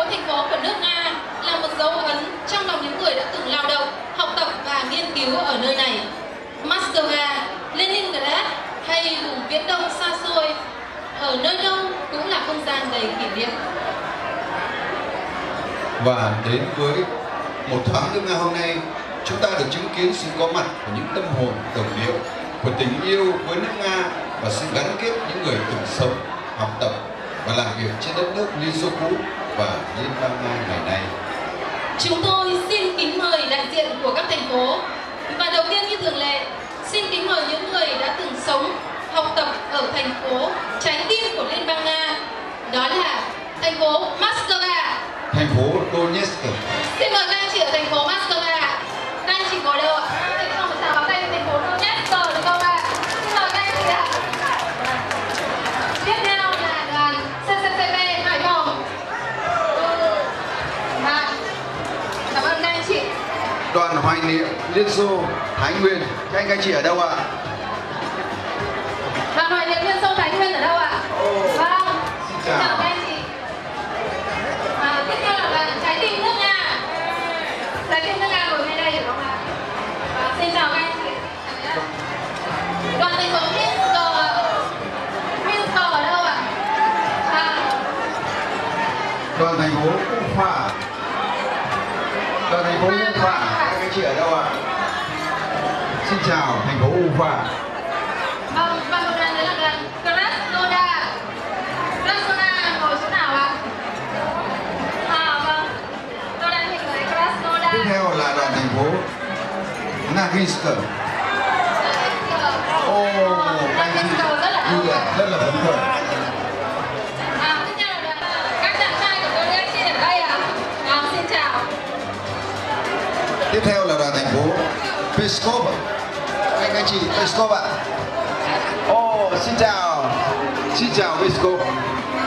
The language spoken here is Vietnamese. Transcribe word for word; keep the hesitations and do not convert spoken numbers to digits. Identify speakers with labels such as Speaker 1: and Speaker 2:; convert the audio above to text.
Speaker 1: thành phố của nước Nga là một dấu ấn trong lòng những người đã từng lao động, học tập và nghiên cứu ở nơi này. Moscow, Leningrad hay vùng Viễn Đông xa xôi, ở nơi đâu cũng là không gian đầy kỷ niệm.
Speaker 2: Và đến với một thoáng nước Nga hôm nay, chúng ta được chứng kiến sự có mặt của những tâm hồn đồng điệu, của tình yêu với nước Nga và sự gắn kết những người từng sống, học tập và làm việc trên đất nước Liên Xô cũ và Liên bang Nga ngày nay.
Speaker 1: Chúng tôi xin kính mời đại diện của các thành phố, và đầu tiên như thường lệ, xin kính mời những người đã từng sống, học tập ở thành phố trái tim của Liên bang Nga, đó là thành phố Moscow.
Speaker 2: Thành phố Donetsk.
Speaker 1: Xin mời các anh chị ở thành phố Moscow. Các anh chị ngồi đâu ạ? Để cho một tràng pháo tay với thành phố Donetsk được không ạ? Xin mời các anh chị ạ. Tiếp theo là đoàn xê xê xê pê Hải Phòng. À, cảm ơn các anh chị.
Speaker 2: Đoàn hoài niệm Liên Xô Thái Nguyên. Các anh các chị ở đâu ạ?
Speaker 1: Đoàn hoài niệm Liên Xô Thái Nguyên ở đâu ạ? Vâng.
Speaker 2: Xin chào.
Speaker 1: Chào các anh chị. À, tiếp theo là đoàn trái tim nước Nga. Trái tim nước Nga ngồi ngay đây được không ạ? À, xin chào các anh chị. Đoàn thành phố Minsk. Minsk ở đâu ạ? À.
Speaker 2: Đoàn thành phố Ufa. Đoàn thành phố Ufa. Các anh chị ở đâu ạ? Xin chào thành phố Ufa.
Speaker 1: Vâng, và một đoàn nữa là đoàn Krasnodar. Krasnodar ngồi chỗ nào ạ? À vâng, tôi đang nhìn thấy Krasnodar.
Speaker 2: Tiếp theo là đoàn thành phố Naginsk. Ồ, các anh chị vui vẻ, rất là phấn khởi.
Speaker 1: À, tiếp theo là đoàn các chàng trai của tôi, các anh chị ở đây ạ. À, xin chào.
Speaker 2: Tiếp theo là đoàn thành phố Peskov. Anh anh chị Peskov ạ. Ồ, xin chào. Xin chào Peskov.